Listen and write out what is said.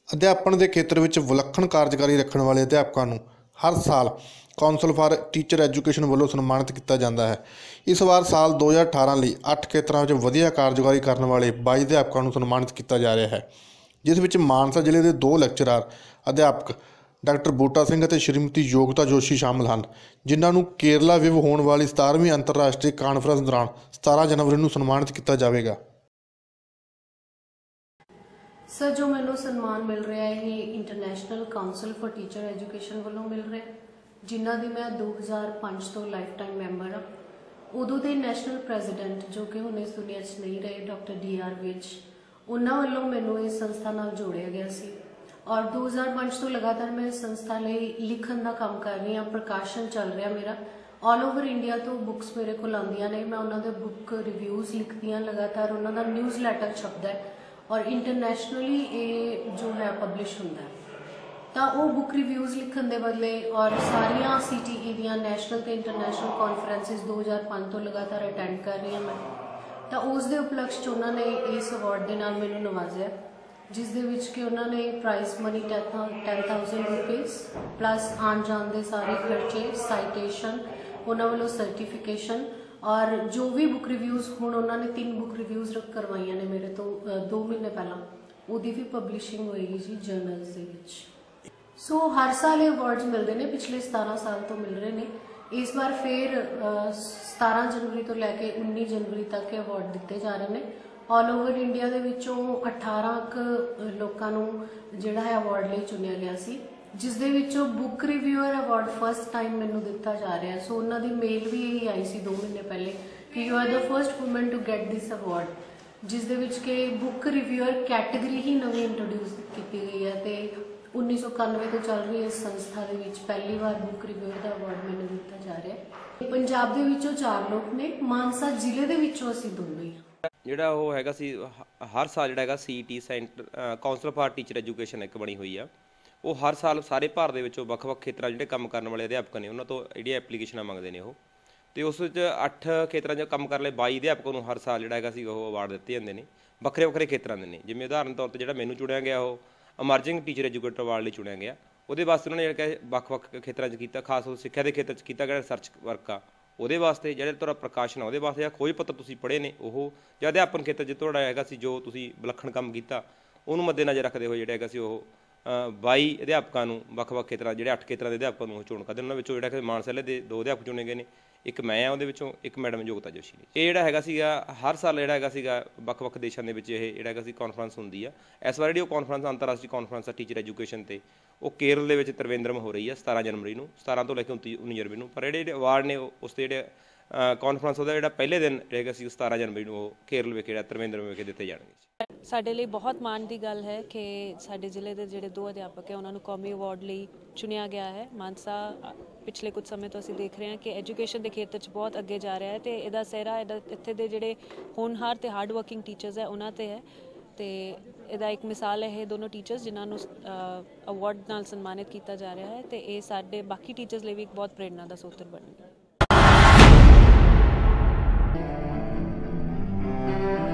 ਅਧਿਆਪਨ ਦੇ ਖੇਤਰ ਵਿੱਚ ਵਿਲੱਖਣ ਕਾਰਜਕਾਰੀ ਰੱਖਣ ਵਾਲੇ ਅਧਿਆਪਕਾਂ ਨੂੰ ਹਰ ਸਾਲ ਕੌਂਸਲ ਫਾਰ ਟੀਚਰ ਐਜੂਕੇਸ਼ਨ ਵੱਲੋਂ ਸਨਮਾਨਿਤ ਕੀਤਾ ਜਾਂਦਾ ਹੈ। ਇਸ ਵਾਰ ਸਾਲ 2018 ਲਈ 8 ਖੇਤਰਾਂ ਵਿੱਚ ਵਧੀਆ ਕਾਰਜਕਾਰੀ ਕਰਨ ਵਾਲੇ 22 ਅਧਿਆਪਕਾਂ ਨੂੰ ਸਨਮਾਨਿਤ ਕੀਤਾ ਜਾ ਰਿਹਾ ਹੈ, ਜਿਸ ਵਿੱਚ ਮਾਨਸਾ ਜ਼ਿਲ੍ਹੇ ਦੇ 2 ਲੈਕਚਰਾਰ ਅਧਿਆਪਕ ਡਾਕਟਰ ਬੂਟਾ ਸਿੰਘ ਅਤੇ ਸ਼੍ਰੀਮਤੀ ਯੋਗਤਾ ਜੋਸ਼ੀ ਸ਼ਾਮਲ ਹਨ, ਜਿਨ੍ਹਾਂ ਨੂੰ ਕੇਰਲਾ ਵਿਵ ਹੋਣ ਵਾਲੀ 17ਵੀਂ ਅੰਤਰਰਾਸ਼ਟਰੀ ਕਾਨਫਰੰਸ ਦੌਰਾਨ 17 ਜਨਵਰੀ ਨੂੰ ਸਨਮਾਨਿਤ ਕੀਤਾ ਜਾਵੇਗਾ। सर, जो मैंने सन्मान मिल रहा है ये international council for teacher education वालों मिल रहा है, जिन्हों की मैं 2005 तो लाइफ टाइम मैंबर हाँ। उदों के नैशनल प्रेजिडेंट जो कि हुण इस दुनिया च नहीं रहे, डॉक्टर DR विज, उन्होंने वालों मैनू इस संस्था नाल जोड़िया गया सी और 2005 तो लगातार मैं इस संस्था लिए लिखण का काम कर रही हाँ। प्रकाशन चल रहा मेरा ऑल ओवर इंडिया तो बुक्स मेरे को आंदियां ने, मैं उन्होंने बुक रिव्यूज़ लिखती हाँ लगातार, उन्होंने न्यूज़ लैटर छपता है और इंटरनेशनली ये जो है पब्लिश होंदा है। तो वो बुक रिव्यूज़ लिखण दे बदले और सारिया CTE दियां नैशनल ते इंटरनेशनल कॉन्फ्रेंसिस 2005 तो लगातार अटेंड कर रही हाँ मैं। तो उस दे उपलक्ष्य च उन्होंने इस अवार्ड दे नाल मैनूं नवाजिया, जिस दे विच कि उन्होंने प्राइज़ मनी 10,000 रुपीज़ प्लस आन जान दे सारे खर्चे, साइटेशन, उन्होंने वालों सर्टिफिकेशन और जो भी बुक रिव्यूज़ हुण उन्होंने 3 बुक रिव्यूज़ करवाइया ने मेरे तो 2 महीने पहला, उहदी भी पब्लिशिंग होएगी जी जर्नल्स दे विच। सो हर साल ये अवार्ड्स मिलते हैं, पिछले 17 साल तो मिल रहे हैं। इस बार फिर 17 जनवरी तो लैके 19 जनवरी तक ये अवार्ड दिते जा रहे हैं। ऑल ओवर इंडिया के विचों 18 लोगों को जिहड़ा है अवार्ड लिए चुनिया गया सी, जिस दे विचों book reviewer award first time मैनू दिता जा रहा है। सो उन्होंने मेल भी यही आई सी 2 महीने पहले कि you are the first women to get this award, जिस दे विच के बुक रिव्यूअर कैटेगरी ही नवी इंट्रोड्यूस की गई है। तो 1991 तो चल रही है इस संस्था के विच पहली बार बुक रिव्यूअर का अवार्ड मैनू दिता जा रहा है। पंजाब के विचों 4 लोग ने, मानसा जिले के विचों असीं दोनों ही ਜਿਹੜਾ ਉਹ ਹੈਗਾ ਸੀ ਹਰ ਸਾਲ ਜਿਹੜਾ ਹੈਗਾ CT centre council for teacher education ਇੱਕ ਬਣੀ ਹੋਈ ਆ। ਉਹ ਹਰ ਸਾਲ ਸਾਰੇ ਭਾਰਤ ਦੇ ਵਿੱਚੋਂ ਵੱਖ-ਵੱਖ ਖੇਤਰਾਂ ਜਿਹੜੇ ਕੰਮ ਕਰਨ ਵਾਲੇ ਅਧਿਆਪਕ ਨੇ ਉਹਨਾਂ ਤੋਂ ਜਿਹੜੀਆਂ ਐਪਲੀਕੇਸ਼ਨਾਂ ਮੰਗਦੇ ਨੇ ਉਹ, ਤੇ ਉਸ ਵਿੱਚ 8 ਖੇਤਰਾਂ 'ਚ ਕੰਮ ਕਰਨ ਵਾਲੇ 22 ਅਧਿਆਪਕਾਂ ਨੂੰ ਹਰ ਸਾਲ ਜਿਹੜਾ ਹੈਗਾ ਸੀ ਉਹ ਅਵਾਰਡ ਦਿੱਤੇ ਜਾਂਦੇ ਨੇ, ਵੱਖਰੇ-ਵੱਖਰੇ ਖੇਤਰਾਂ ਦੇ ਨੇ। ਜਿਵੇਂ ਉਦਾਹਰਨ ਤੌਰ 'ਤੇ ਜਿਹੜਾ ਮੈਨੂੰ ਚੁਣਿਆ ਗਿਆ ਉਹ ਅਮਰਜਿੰਗ ਟੀਚਰ ਐਜੂਕੇਟਰ ਅਵਾਰਡ ਲਈ ਚੁਣਿਆ ਗਿਆ। ਉਹਦੇ ਵਾਸਤੇ ਉਹਨਾਂ ਨੇ ਜਿਹੜਾ ਕਿ ਵੱਖ-ਵੱਖ ਖੇਤਰਾਂ 'ਚ ਕੀਤਾ, ਖਾਸ ਸਿੱਖਿਆ ਦੇ ਖੇਤਰ 'ਚ ਕੀਤਾ ਗਿਆ ਰਿਸਰਚ ਵਰਕ ਆ, ਉਹਦੇ ਵਾਸਤੇ ਜਿਹੜੇ ਤੁਹਾਡਾ ਪ੍ਰਕਾਸ਼ਨ ਆ ਉਹਦੇ ਵਾਸਤੇ ਜਾਂ ਖੋਜ ਪੱਤਰ ਤੁਸੀਂ ਪੜ੍ਹੇ ਨੇ ਉਹ, ਜਾਂ ਅਧਿਆਪਨ ਖੇਤਰ 'ਚ ਤੁਹਾਡਾ ਹੈਗਾ ਸੀ ਜੋ ਤੁਸੀਂ ਵਿਲੱਖਣ ਕੰਮ ਕੀਤਾ ਉਹਨੂੰ ਮੱਦੇਨਜ਼ਰ ਰੱਖਦੇ ਹੋਏ ਜਿਹੜਾ ਹੈਗਾ ਸੀ ਉਹ 22 ਅਧਿਆਪਕਾਂ ਨੂੰ ਵੱਖ-ਵੱਖ ਖੇਤਰਾਂ ਜਿਹੜੇ 8 ਖੇਤਰਾਂ ਦੇ ਅਧਿਆਪਕਾਂ ਨੂੰ ਚੋਣ ਕਰਦੇ। ਉਹਨਾਂ ਵਿੱਚੋਂ ਜਿਹੜਾ ਕਿ ਮਾਨਸਾ ਜ਼ਿਲ੍ਹੇ ਦੇ 2 ਅਧਿਆਪਕ ਚੁਣੇ ਗਏ ਨੇ, ਇੱਕ ਮੈਂ ਆ ਉਹਦੇ ਵਿੱਚੋਂ, ਇੱਕ ਮੈਡਮ ਯੋਗਤਾ ਜੋਸ਼ੀ ਨੇ। ਇਹ ਜਿਹੜਾ ਹੈਗਾ ਸੀਗਾ ਹਰ ਸਾਲ ਜਿਹੜਾ ਹੈਗਾ ਸੀਗਾ ਵੱਖ-ਵੱਖ ਦੇਸ਼ਾਂ ਦੇ ਵਿੱਚ ਇਹ ਜਿਹੜਾ ਹੈਗਾ ਸੀ ਕਾਨਫਰੰਸ ਹੁੰਦੀ ਆ। ਇਸ ਵਾਰ ਜਿਹੜੀ ਉਹ ਕਾਨਫਰੰਸ ਅੰਤਰਰਾਸ਼ਟਰੀ ਕਾਨਫਰੰਸ ਆ ਟੀਚਰ ਐਜੂਕੇਸ਼ਨ 'ਤੇ, ਉਹ ਕੇਰਲ ਦੇ ਵਿੱਚ ਤ੍ਰਿਵੇਂਦਰਮ ਹੋ ਰਹੀ ਆ 17 ਜਨਵਰੀ ਨੂੰ, 17 ਤੋਂ ਲੈ ਕੇ 19 ਜਨਵਰੀ ਨੂੰ। ਪਰ ਜਿਹੜੇ ਅਵਾਰਡ ਨੇ ਉਸ ਦੇ ਜਿਹੜੇ ਕਾਨਫਰੰਸ ਉਹਦਾ ਜਿਹੜਾ ਪਹਿਲੇ ਦਿਨ ਰਹੇਗਾ ਸੀ 17 ਜਨਵਰੀ ਨੂੰ ਉਹ ਕੇਰਲ ਵਿਖੇ ਜਿਹੜਾ ਤ੍ਰਿਵੇਂਦਰਮ ਵਿਖੇ ਦਿੱਤੇ ਜਾਣਗੇ। ਸਾਡੇ ਲਈ ਬਹੁਤ ਮਾਣ ਦੀ ਗੱਲ ਹੈ ਕਿ ਸਾਡੇ ਜ਼ਿਲ੍ਹੇ ਦੇ ਜਿਹੜੇ 2 ਅਧਿਆਪਕ ਹੈ ਉਹਨਾਂ ਨੂੰ ਕੌਮੀ ਅਵਾਰਡ ਲਈ ਚੁਣਿਆ ਗਿਆ ਹੈ। ਮਾਨਸਾ ਪਿਛਲੇ ਕੁਝ ਸਮੇਂ ਤੋਂ ਅਸੀਂ ਦੇਖ ਰਹੇ ਹਾਂ ਕਿ ਐਜੂਕੇਸ਼ਨ ਦੇ ਖੇਤਰ 'ਚ ਬਹੁਤ ਅੱਗੇ ਜਾ ਰਿਹਾ ਹੈ ਤੇ ਇਹਦਾ ਸਿਹਰਾ ਇੱਥੇ ਦੇ ਜਿਹੜੇ ਹੋਣਹਾਰ ਤੇ ਹਾਰਡ ਵਰਕਿੰਗ ਟੀਚਰਸ ਹੈ ਉਹਨਾਂ 'ਤੇ ਹੈ। ਤੇ ਇਹਦਾ ਇੱਕ ਮਿਸਾਲ ਹੈ ਇਹ ਦੋਨੋਂ ਟੀਚਰਸ ਜਿਨ੍ਹਾਂ ਨੂੰ ਅਵਾਰਡ ਨਾਲ ਸਨਮਾਨਿਤ ਕੀਤਾ ਜਾ ਰਿਹਾ ਹੈ, ਤੇ ਇਹ ਸਾਡੇ ਬਾਕੀ ਟੀਚਰਸ ਲਈ ਵੀ ਇੱਕ ਬਹੁਤ ਪ੍ਰੇਰਨਾ ਦਾ ਸਰੋਤ ਬਣਨਗੇ।